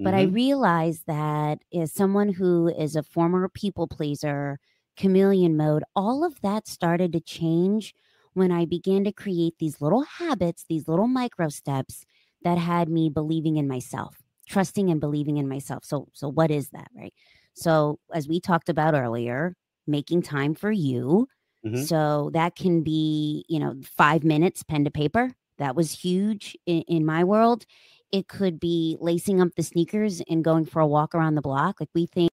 But I Mm-hmm. realized that as someone who is a former people pleaser, chameleon mode, all of that started to change when I began to create these little habits, these little micro steps that had me believing in myself, trusting and believing in myself. So what is that, right? So as we talked about earlier, making time for you. Mm-hmm. So that can be, 5 minutes, pen to paper. That was huge in my world. It could be lacing up the sneakers and going for a walk around the block. Like we think